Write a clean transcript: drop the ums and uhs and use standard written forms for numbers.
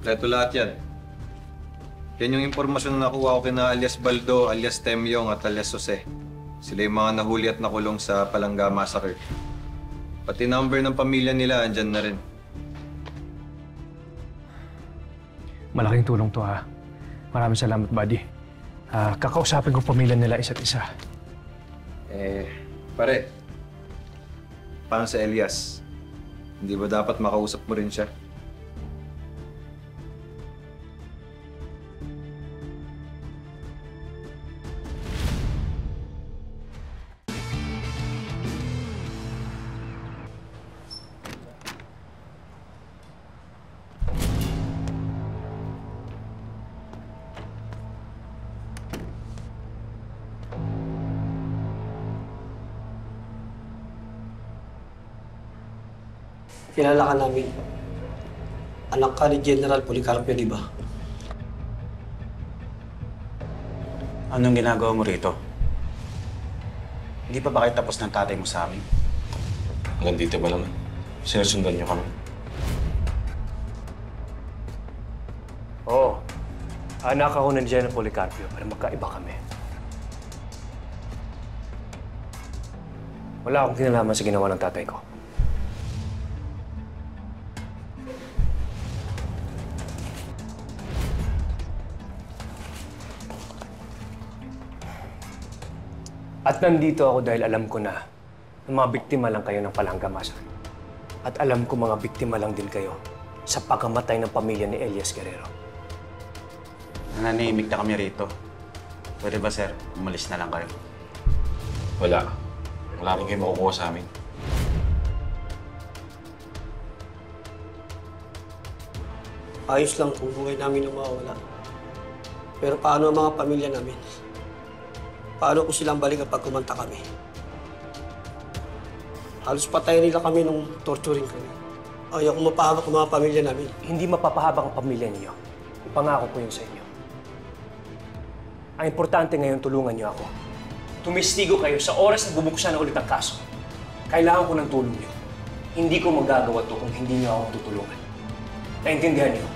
Kompleto lahat yan. Yan yung impormasyon na nakuha ko kina alias Baldo, alias Temyong at alias Jose. Sila yung mga nahuli at nakulong sa Palangga Massacre. Pati number ng pamilya nila, andyan na rin. Malaking tulong to, ha. Maraming salamat, buddy. Kakausapin ko pamilya nila isa't isa. Pare. Paano sa Elias? Hindi ba dapat makausap mo rin siya? Kilala ka namin. Anak ka ni General Policarpio, di ba? Anong ginagawa mo rito? Hindi pa ba kayo tapos ng tatay mo sa amin? Hanggang dito ba naman? Sinusundan niyo kami. Oo. Anak ako ng General Policarpio, pero magkaiba kami. Wala akong kinalaman sa ginawa ng tatay ko. At nandito ako dahil alam ko na mga biktima lang kayo ng Palangga Massacre. At alam ko mga biktima lang din kayo sa pagkamatay ng pamilya ni Elias Guerrero. Nananahimik na kami rito. Pwede ba, sir? Umalis na lang kayo. Wala. Wala rin kayo makukuha sa amin. Ayos lang kung buhay namin ang mawawala. Pero paano ang mga pamilya namin? Paano ko silang balik kapag kumanta kami? Halos patay nila kami nung torturing kami. Ayaw kong mapahamak ang mga pamilya namin. Hindi mapapahabang ang pamilya ninyo. Ipangako ko yun sa inyo. Ang importante ngayon, tulungan niyo ako. Tumistigo kayo sa oras na bubuksan na ulit ang kaso. Kailangan ko ng tulong niyo. Hindi ko magagawa to kung hindi niyo ako tutulungan. Naintindihan niyo?